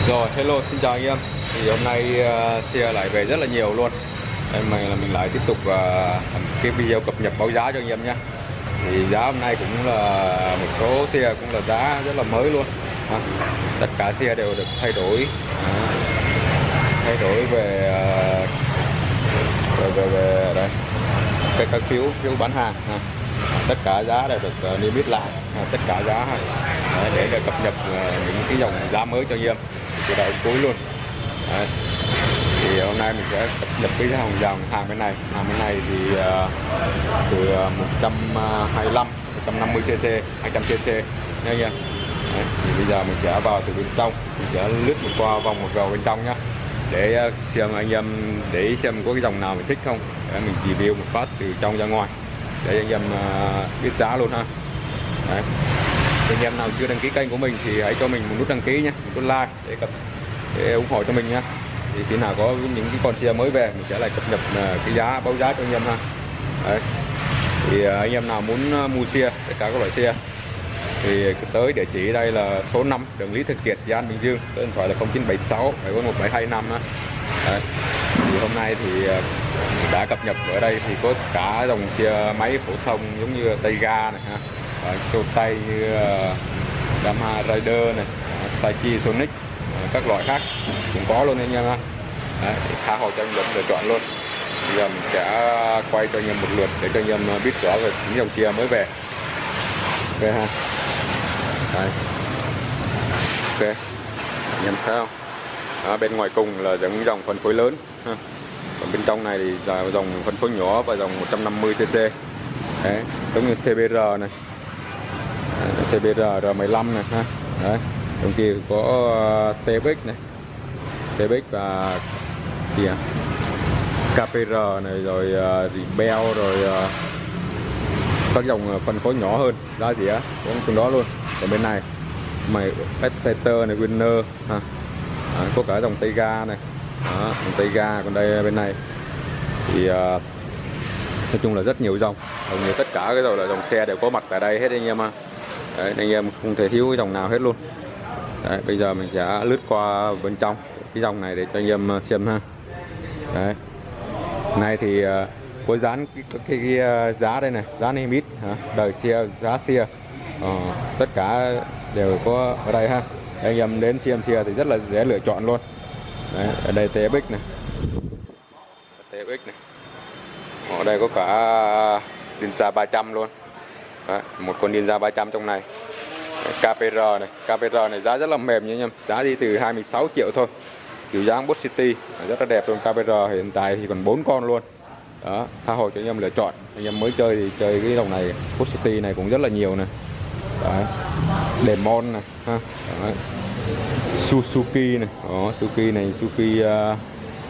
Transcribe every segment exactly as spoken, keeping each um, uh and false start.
Rồi, hello, xin chào anh em. Thì hôm nay uh, xe lại về rất là nhiều luôn. Đây mình là mình lại tiếp tục uh, cái video cập nhật báo giá cho anh em nhé. Thì giá hôm nay cũng là một số xe cũng là giá rất là mới luôn. À, tất cả xe đều được thay đổi, à, thay đổi về, uh, về, về, về đây cái các phiếu phiếu bán hàng. À, tất cả giá đều được uh, niêm yết lại, à, tất cả giá à, để, để cập nhật uh, những cái dòng giá mới cho anh em từ đầu đến cuối luôn. Đấy. Thì hôm nay mình sẽ cập nhật cái dòng dòng hàng bên này. Hàng bên này thì uh, từ một trăm hai mươi lăm, một trăm năm mươi cc, hai trăm cc nha anh em. Đấy. Thì bây giờ mình sẽ vào từ bên trong, mình sẽ lướt một qua vòng một vòng bên trong nhá, để xem anh em để ý xem có cái dòng nào mình thích không, để mình review một phát từ trong ra ngoài để anh em uh, biết giá luôn ha. Đấy. Anh em nào chưa đăng ký kênh của mình thì hãy cho mình một nút đăng ký nhé, một nút like để cập để ủng hộ cho mình nhé. Thì khi nào có những cái con xe mới về mình sẽ lại cập nhật cái giá báo giá cho anh em ha. Đấy. Thì anh em nào muốn mua xe tất cả các loại xe thì tới địa chỉ đây là số năm đường Lý Thường Kiệt, Gia An, Bình Dương, số điện thoại là không chín bảy sáu bảy bốn một bảy hai năm đó. Đấy. Thì hôm nay thì đã cập nhật ở đây thì có cả dòng xe máy phổ thông giống như tay ga này ha, châu tay như uh, Yamaha Rider này, Taichi, Sonic, uh, các loại khác cũng có luôn anh em ha. Đấy, tha hồ cho anh em lựa chọn luôn. Bây giờ mình sẽ quay cho anh em một lượt để cho anh em biết rõ về những dòng xe mới về. Ok ha. Đấy. Ok, anh em thấy không? Đó, bên ngoài cùng là những dòng phân phối lớn ha. Còn bên trong này thì là dòng phân phối nhỏ và dòng một trăm năm mươi cc. Đấy, giống như xê bê rờ này, xê bê rờ R mười lăm này ha. Đấy, trong kia có tê ép ích này, tê ép ích và gì à? ca pê rờ này, rồi uh, Rebel, rồi uh, các dòng phân phối nhỏ hơn giá rẻ cũng trong đó luôn. Còn bên này mày Exciter này, Winner ha. À, có cả dòng tay ga này. Đó, dòng tay ga. Còn đây bên này thì uh, nói chung là rất nhiều dòng, hầu như tất cả cái rồi là dòng xe đều có mặt tại đây hết anh em ha. Đấy, anh em không thể thiếu cái dòng nào hết luôn. Đấy, bây giờ mình sẽ lướt qua bên trong cái dòng này để cho anh em xem ha. Đấy, này thì uh, có dán cái, cái, cái, cái giá đây này, giá niêm yết, đời xe, giá xe, uh, tất cả đều có ở đây ha. Để anh em đến xem xe thì rất là dễ lựa chọn luôn. Đấy, ở đây tê ép ích này, tê ép ích này, ở đây có cả Ninja ba trăm luôn. Đấy, một con Ninja ba trăm trong này. ca pê rờ này, ca pê rờ này giá rất là mềm nha anh em, giá đi từ hai mươi sáu triệu thôi, kiểu dáng Boss City rất là đẹp luôn. ca pê rờ hiện tại thì còn bốn con luôn. Đó, tha hồ cho anh em lựa chọn. Anh em mới chơi thì chơi cái dòng này, Boss City này cũng rất là nhiều này. Đấy, Demon này ha. Đấy. Suzuki này, đó, Suzuki này, Suzuki uh,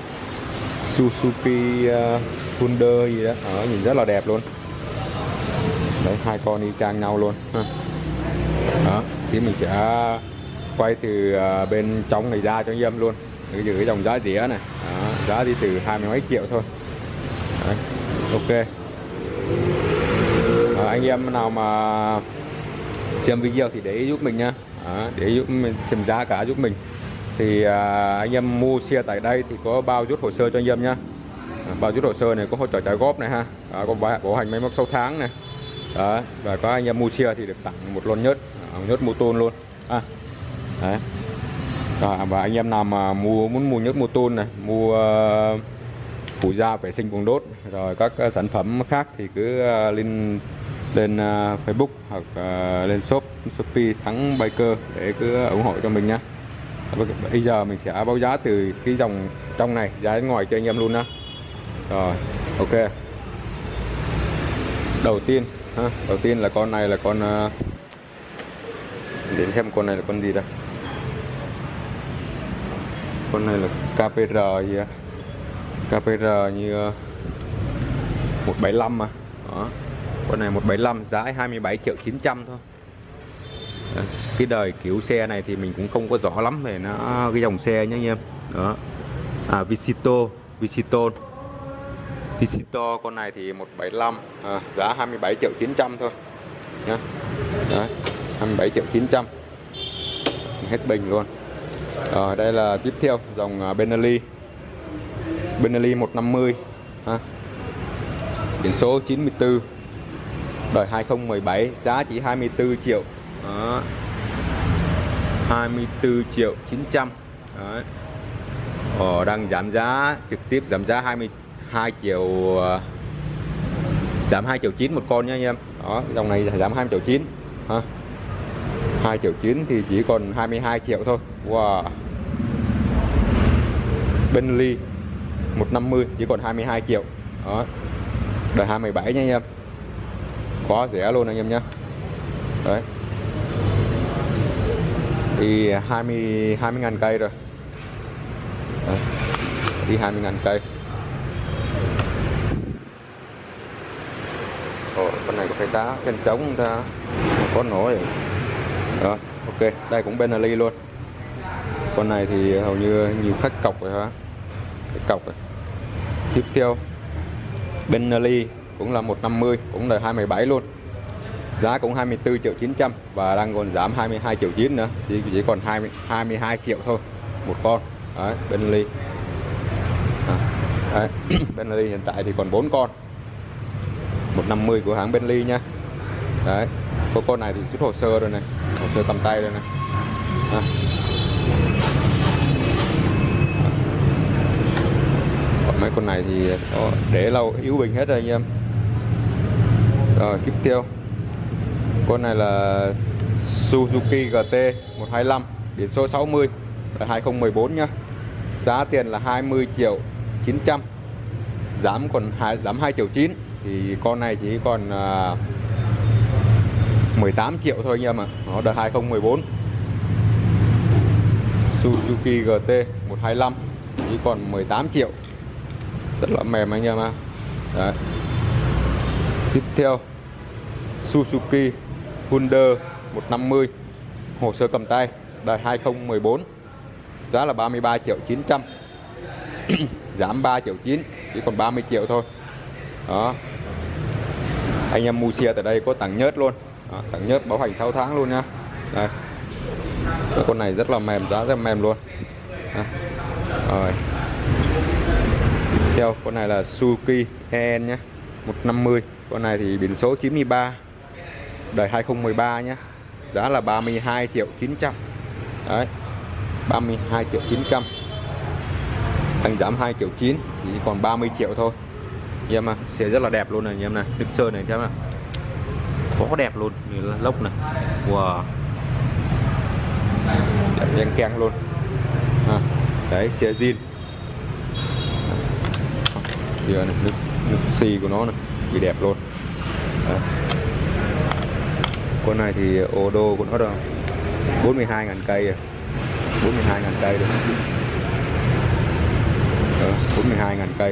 Suzuki uh, Thunder gì đó, đó, nhìn rất là đẹp luôn. Đấy, hai con y chang nhau luôn ha. Đó, thì mình sẽ quay từ uh, bên trong này ra cho anh em luôn. Để giữ cái dòng giá rẻ này. Đó, giá đi từ hai mươi mấy triệu thôi. Đấy, ok. À, anh em nào mà xem video thì để ý giúp mình nha. Đó, để giúp mình xem giá cả giúp mình. Thì à, anh em mua xe tại đây thì có bao rút hồ sơ cho anh em nhá. À, bao rút hồ sơ này có hỗ trợ trả góp này ha. Đó, có bảo hành máy móc sáu tháng này. Đó, và có anh em mua xe thì được tặng một lon nhớt, nhớt mô tôn luôn. À, đấy. Đó, và anh em nào mà mua muốn mua nhớt mô tôn này, mua uh, phụ gia vệ sinh buồng đốt, rồi các uh, sản phẩm khác thì cứ uh, lên lên uh, Facebook hoặc uh, lên shop Shopee Thắng Biker để cứ ủng hộ cho mình nhé. Bây giờ mình sẽ báo giá từ cái dòng trong này giá đến ngoài cho anh em luôn nha. Rồi, ok. Đầu tiên ha, đầu tiên là con này là con uh, để xem con này là con gì đây. Con này là ca pê rờ gì à? ca pê rờ như uh, một bảy lăm mà. Đó. Con này một bảy lăm giá hai mươi bảy triệu chín trăm thôi. Đấy. Cái đời kiểu xe này thì mình cũng không có rõ lắm về nó cái dòng xe nhé anh em. Đó. À, Visito, Visito. Visito con này thì một bảy lăm, à, giá hai mươi bảy triệu chín trăm thôi nhá. Đấy, hai mươi bảy triệu chín trăm. Hết bình luôn. Rồi đây là tiếp theo dòng Benelli Benelli một năm mươi ha. Biển số chín mươi tư, đời hai không một bảy, giá chỉ hai mươi tư triệu. Đó. hai mươi tư triệu chín trăm. Đấy. Ờ, đang giảm giá, trực tiếp giảm giá hai mươi hai triệu, giảm hai triệu chín một con nha anh em. Đó, dòng này giảm hai triệu chín ha. hai triệu chín thì chỉ còn hai mươi hai triệu thôi. Wow. Benelli một năm mươi chỉ còn hai mươi hai triệu. Đó. Đời hai mươi bảy nha anh em. Quá rẻ luôn anh em nhé. Đấy. Đi hai mươi hai mươi ngàn cây rồi. Đấy. Đi hai mươi ngàn cây. Ồ, con này có phải đá khen trống không ta? Không có nổ vậy. Đó, ok, đây cũng Benelli luôn. Con này thì hầu như nhiều khách cọc rồi hả? Cái cọc rồi. Tiếp theo Benelli cũng là một năm mươi, cũng là hai mươi bảy luôn. Giá cũng hai mươi tư triệu chín trăm và đang còn giảm hai mươi hai triệu chín nữa, chỉ chỉ còn hai mươi, hai mươi hai triệu thôi một con. Đấy, Benelli. À, đấy. Benelli hiện tại thì còn bốn con. một năm mươi của hãng Benelli nha. Đấy, có con này thì chút hồ sơ rồi này, hồ sơ cầm tay rồi này. À. Còn mấy con này thì đó, để lâu yếu bình hết rồi anh em. Rồi tiếp theo con này là Suzuki giê tê một hai lăm, biển số sáu mươi, là hai không một bốn nhá. Giá tiền là hai mươi triệu chín trăm, giảm còn hai, giảm hai triệu chín, thì con này chỉ còn uh, mười tám triệu thôi anh em ạ. Nó đời hai không một bốn, Suzuki giê tê một hai lăm chỉ còn mười tám triệu, rất là mềm anh em ạ. Đấy. Tiếp theo Suzuki Thunder một năm mươi, hồ sơ cầm tay, đời hai không một bốn, giá là ba mươi ba triệu chín trăm, giảm ba triệu chín, chỉ còn ba mươi triệu thôi. Đó. Anh em mua xe tại đây có tặng nhớt luôn. Đó, tặng nhớt bảo hành sáu tháng luôn nha. Đây. Cái con này rất là mềm, giá rất mềm luôn. Đó. Rồi. Tiếp theo con này là Suzuki e en nhé, một năm mươi. Con này thì biển số chín mươi ba, đời hai không một ba nhé. Giá là ba mươi hai triệu chín trăm. Đấy. ba mươi hai triệu chín trăm. Anh giảm hai triệu chín, chỉ còn ba mươi triệu thôi. Anh em à, xe rất là đẹp luôn này anh em này, nước sơn này xem nào. Có đẹp luôn, như là lốc này. Wow. Đẹp nhanh keng luôn. À, đấy, xe zin. Xe này, nước, nước xi của nó này, bị đẹp luôn. Đấy. Con này thì ô đô của nó đâu bốn mươi hai ngàn cây rồi. bốn mươi hai ngàn cây rồi. Đó, bốn mươi hai ngàn cây.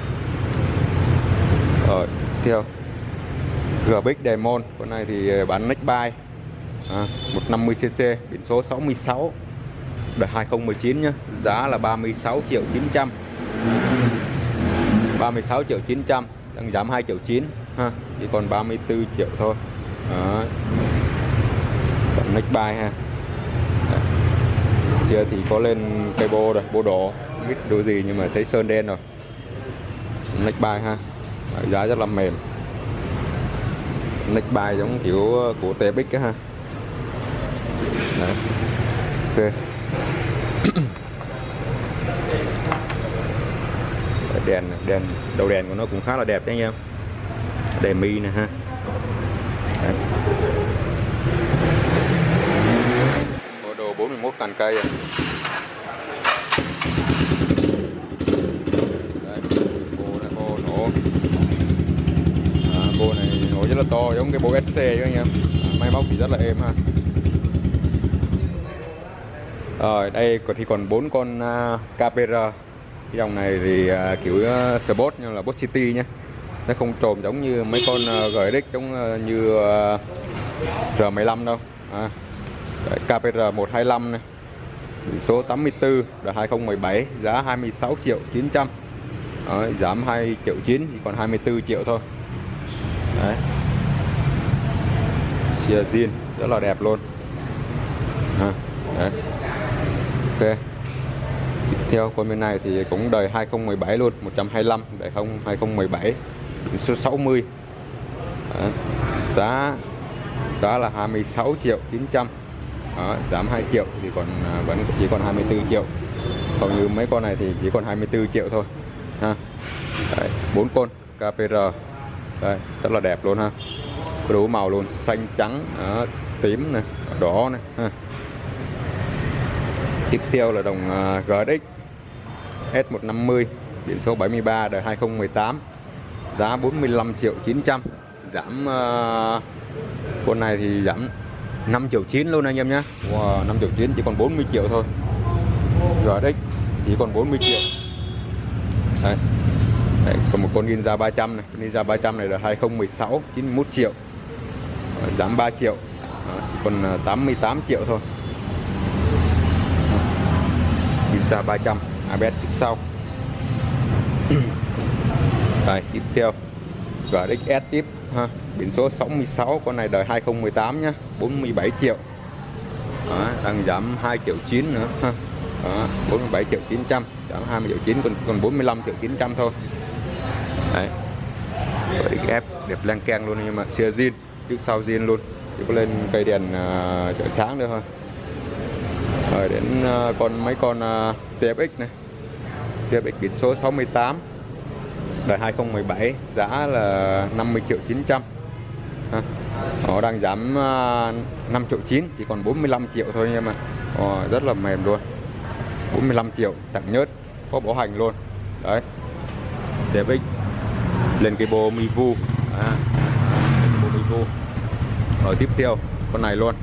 Rồi, theo giê bê ích Diamond, con này thì bán next buy à, một năm mươi xê xê, biển số sáu mươi sáu, đời hai không một chín nhá. Giá là ba mươi sáu triệu chín trăm, ba mươi sáu triệu chín trăm, đang giảm hai triệu chín ha, chỉ còn ba mươi tư triệu thôi. Đó. Còn next buy ha. Đấy. Xe thì có lên cây bô rồi, bô đỏ, không biết đồ gì nhưng mà thấy sơn đen rồi. Next buy ha. Đấy, giá rất là mềm. Next buy giống kiểu của tê ép ích ha. Đấy. Ok. Đèn đèn đầu đèn của nó cũng khá là đẹp đấy anh em. Đèn mi nè ha. Đấy. Ô đồ bốn mươi mốt ngàn cây à. Đấy. Ô này, ô nổ. À, cô này nổ rất là to, giống cái bộ ét xê chứ anh em. À, máy móc thì rất là êm ha. Rồi đây còn thì còn bốn con uh, ca pê rờ. Cái dòng này thì uh, kiểu uh, Sport nhưng là Boss City nhé. Nó không trồm giống như mấy con uh, giê ét giống uh, như uh, rờ mười lăm đâu. À, đấy, ca pê rờ một hai lăm này. Biển số tám mươi tư, là hai không một bảy, giá hai mươi sáu triệu chín trăm. Đấy, giảm hai triệu chín, chỉ còn hai mươi tư triệu thôi. Đấy. Xe zin rất là đẹp luôn. À, đấy. Ok. Tiếp theo con bên này thì cũng đời hai không một bảy luôn, một trăm hai mươi lăm, đời không hai không một bảy, biển số sáu mươi. Đó. Giá giá là hai mươi sáu triệu chín trăm. Đó, giảm hai triệu thì còn vẫn chỉ còn hai mươi tư triệu. Còn như mấy con này thì chỉ còn hai mươi tư triệu thôi ha. Đấy, bốn con ca pê rờ. Đây, rất là đẹp luôn ha. Có đủ màu luôn, xanh trắng, đó, tím này, đỏ này ha. Tiếp theo là đồng uh, giê ét ét một năm mươi, biển số bảy mươi ba, đời hai không một tám, giá bốn mươi lăm triệu chín trăm. Giảm uh, con này thì giảm năm triệu chín luôn anh em nhé. Wow, năm triệu chín chỉ còn bốn mươi triệu thôi. giê ét chỉ còn bốn mươi triệu. Đấy. Đấy, còn một con Ninja ba trăm này, Ninja ba trăm này là hai không một sáu, chín mươi mốt triệu. Đấy, giảm ba triệu. Đấy, còn tám mươi tám triệu thôi. Ninja ba trăm a bê ét trước sau. Đây, tiếp theo giê ét ét tiếp ha, biển số sáu mươi sáu, con này đời hai không một tám nhá, bốn mươi bảy triệu. Đó, đang giảm hai triệu chín nữa ha. Đó, bốn mươi bảy triệu chín trăm, giảm hai mươi triệu chín, còn còn bốn mươi lăm triệu chín trăm thôi. Đấy. giê ét ép đẹp lang keng luôn, nhưng mà xe zin, trước sau zin luôn, chỉ có lên cây đèn uh, chợ sáng nữa thôi. Rồi đến uh, con mấy con uh, tê ép ích này, tê ép ích biển số sáu mươi tám, đời hai không một bảy, giá là năm mươi triệu chín trăm. Ha. Họ đang giảm uh, năm triệu chín, chỉ còn bốn mươi lăm triệu thôi nhưng mà Ồ, rất là mềm luôn, bốn mươi lăm triệu, tặng nhớt, có bảo hành luôn. Đấy, tê ép ích lên cái bô Mivu, à, bô Mivu. Rồi tiếp theo con này luôn.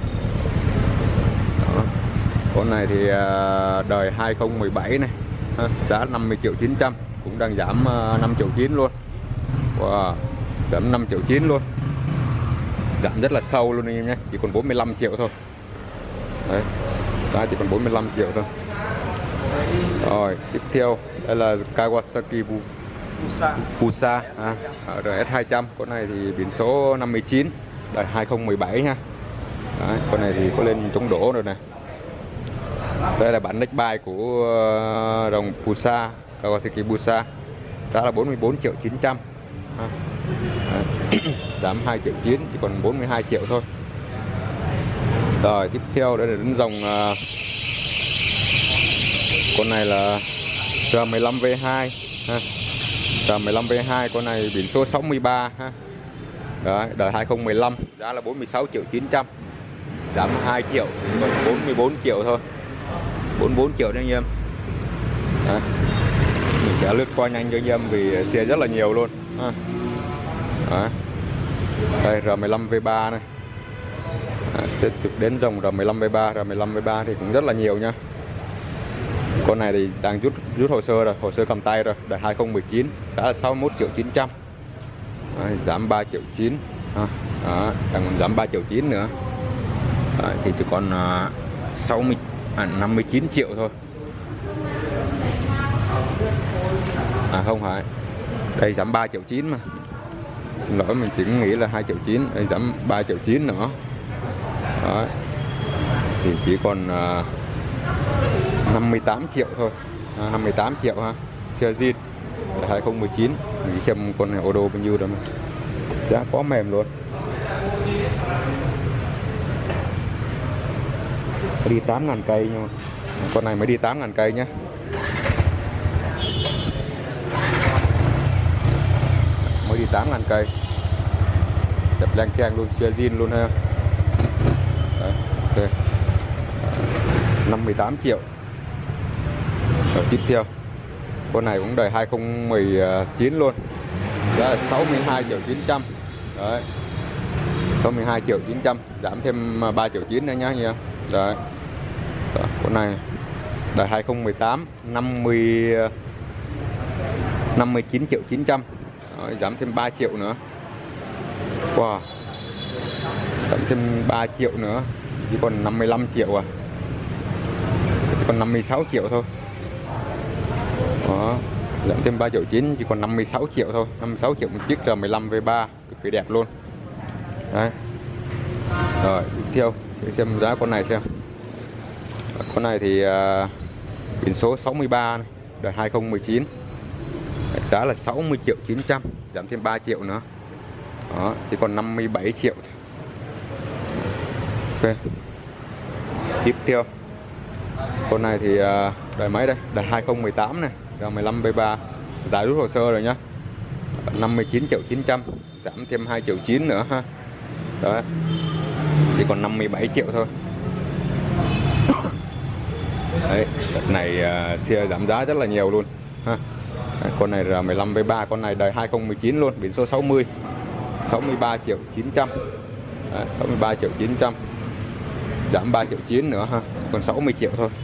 Đó. Con này thì uh, đời hai không một bảy này, ha, giá năm mươi triệu chín trăm, cũng đang giảm uh, năm triệu chín luôn. Wow, giảm năm triệu chín luôn, giảm rất là sâu luôn anh em nhé, chỉ còn bốn mươi lăm triệu thôi. Đấy, giá chỉ còn bốn mươi lăm triệu thôi. Rồi tiếp theo đây là Kawasaki Pusa, à, rờ ét hai trăm, con này thì biển số năm mươi chín, đời hai không một bảy nha. Đấy, con này thì có lên chống đổ rồi này. Đây là bản neck buy của uh, dòng Pusa, Kawasaki Pusa, giá là bốn mươi bốn triệu chín trăm. À, giảm hai triệu chín, chỉ còn bốn mươi hai triệu thôi. Rồi tiếp theo đây là đến dòng uh, con này là R mười lăm V hai ha. R mười lăm V hai, con này biển số sáu mươi ba ha. Đấy, đời hai không một lăm, giá là bốn mươi sáu triệu chín trăm. Giảm hai triệu, còn bốn mươi bốn triệu thôi. bốn mươi bốn triệu đấy anh em. Đấy. Mình sẽ lướt qua nhanh cho anh em vì xe rất là nhiều luôn ha. Đấy. Đây R mười lăm V ba này. Đấy, tiếp tục đến dòng R mười lăm V ba, R mười lăm V ba thì cũng rất là nhiều nha. Con này thì đang rút rút hồ sơ rồi, hồ sơ cầm tay rồi, đời hai không một chín, giá là sáu mươi mốt triệu chín trăm. Đấy, giảm ba triệu chín. Đó, đó, đang còn giảm ba triệu chín nữa. Đấy, thì chỉ còn uh, sáu mươi à, năm mươi chín triệu thôi. À không phải. Đây giảm ba triệu chín mà. Xin lỗi, mình chỉ nghĩ là hai triệu chín, đây giảm ba triệu chín nữa. Đấy. Thì chỉ còn uh, năm mươi tám triệu thôi. À, năm mươi tám triệu ha. Xe zin hai không một chín. Mình xem con này ô đô bao nhiêu rồi mà. Giá quá mềm luôn. Mới đi tám ngàn cây nhưng mà con này mới đi tám ngàn cây nhé. Mới đi tám ngàn cây. Đẹp lang keng luôn, xe zin luôn ha. Đấy, ok. năm mươi tám triệu. Rồi tiếp theo con này cũng đời hai không một chín luôn, giá là sáu mươi hai triệu chín trăm. Đấy, sáu mươi hai triệu chín trăm, giảm thêm ba triệu chín nữa nhá nha. Đấy. Đó, con này đời hai không một tám, năm mươi năm mươi chín triệu chín trăm. Đấy, giảm thêm ba triệu nữa. Wow, giảm thêm ba triệu nữa, chỉ còn năm mươi lăm triệu à, chỉ còn năm mươi sáu triệu thôi. Đó, giảm thêm ba triệu chín, chỉ còn năm mươi sáu triệu thôi, năm mươi sáu triệu một chiếc R mười lăm V ba, cực kỳ đẹp luôn. Đấy. Rồi tiếp theo sẽ xem giá con này xem. Con này thì uh, biển số sáu mươi ba này, đời hai không một chín, giá là sáu mươi triệu chín trăm, giảm thêm ba triệu nữa. Đó, thì còn năm mươi bảy triệu. Ok. Tiếp theo con này thì uh, đời mấy đây, đời hai không một tám này, đời mười lăm B ba, đã rút hồ sơ rồi nhá, năm mươi chín triệu chín trăm, giảm thêm hai triệu chín nữa ha. Đó, chỉ còn năm mươi bảy triệu thôi. Đấy, đợt này uh, xe giảm giá rất là nhiều luôn ha. Đấy, con này là mười lăm B ba, con này đời hai không một chín luôn, biển số sáu mươi, sáu mươi ba triệu chín trăm. Đấy, sáu mươi ba triệu chín trăm, giảm ba triệu chín nữa ha, còn sáu mươi triệu thôi.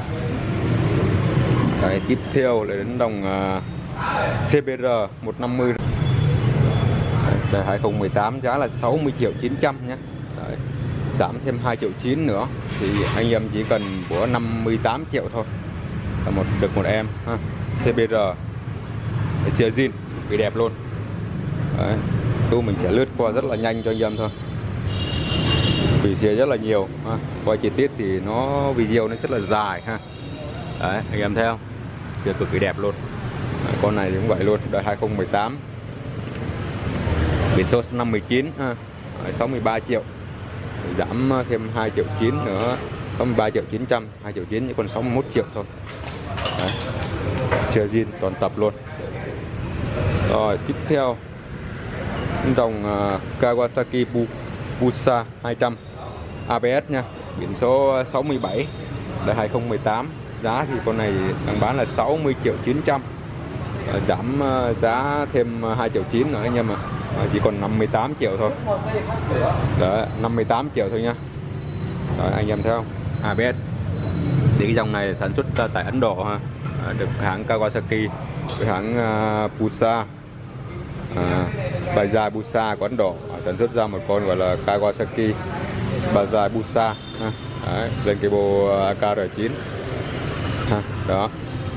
Đấy, tiếp theo là đến đồng uh, C B R một năm mươi. Đấy, đời hai không một tám, giá là sáu mươi triệu chín trăm nhé. Đấy, giảm thêm hai triệu chín nữa thì anh em chỉ cần của năm mươi tám triệu thôi là một được một em ha. C B R xe zin bị đẹp luôn. Đấy, tu mình sẽ lướt qua rất là nhanh cho anh em thôi, vì xe rất là nhiều ha. Quay chi tiết thì nó video nó rất là dài ha. Đấy, anh em thấy không, xe cực kỳ đẹp luôn. Đấy, con này cũng vậy luôn, đời hai không một tám, biển số năm mươi chín ha. Đấy, sáu mươi ba triệu, giảm thêm hai triệu chín nữa, sáu mươi ba triệu chín trăm, hai triệu chín, chỉ còn sáu mươi mốt triệu thôi. Đấy, xe zin toàn tập luôn. Rồi tiếp theo đồng uh, Kawasaki Busa hai trăm A B S nha, biển số sáu mươi bảy, đời hai không một tám, giá thì con này đang bán là sáu mươi triệu chín trăm, uh, giảm uh, giá thêm hai triệu chín nữa anh em ạ. À, chỉ còn năm mươi tám triệu thôi. Đó, năm mươi tám triệu thôi nha. Đó, anh em thấy không, a bê ét thì cái dòng này sản xuất tại Ấn Độ ha. À, được hãng Kawasaki với hãng uh, Busa, à, Bajaj Busa của Ấn Độ à, sản xuất ra một con gọi là Kawasaki Bajaj Busa ha. Đấy, lên cái bộ a ca rờ chín ha. Đó,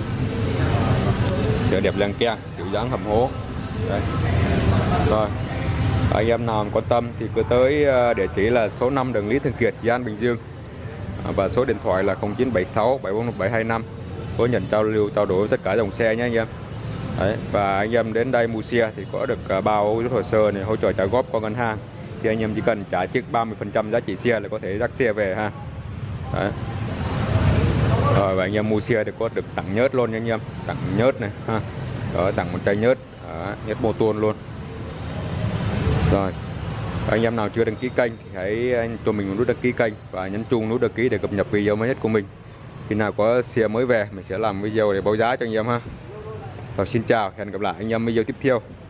sẽ đẹp leng keng, kiểu dáng hầm hố. Đấy. Rồi, anh em nào quan tâm thì cứ tới địa chỉ là số năm đường Lý Thường Kiệt, Di An, Bình Dương, và số điện thoại là không chín bảy sáu bảy bốn một bảy hai năm, có nhận trao lưu trao đổi tất cả dòng xe nhé anh em. Đấy, và anh em đến đây mua xe thì có được bao rút hồ sơ này, hỗ trợ trả góp qua ngân hàng, thì anh em chỉ cần trả trước ba mươi phần trăm giá trị xe là có thể dắt xe về ha. Đấy. Rồi, và anh em mua xe thì có được tặng nhớt luôn nha anh em, tặng nhớt này ha. Đó, tặng một chai nhớt, đó, nhớt mô tuôn luôn. Rồi, anh em nào chưa đăng ký kênh thì hãy anh cho mình một nút đăng ký kênh và nhấn chuông nút đăng ký để cập nhật video mới nhất của mình. Khi nào có xe mới về mình sẽ làm video để báo giá cho anh em ha. Rồi, xin chào, hẹn gặp lại anh em video tiếp theo.